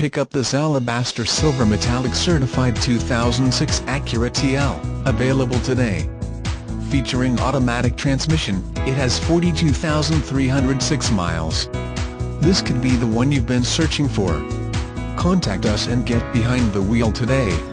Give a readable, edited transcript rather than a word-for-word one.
pick up this alabaster silver metallic certified 2006 ACURA TL, available today. Featuring automatic transmission, it has 42,306 miles. This could be the one you've been searching for. Contact us and get behind the wheel today.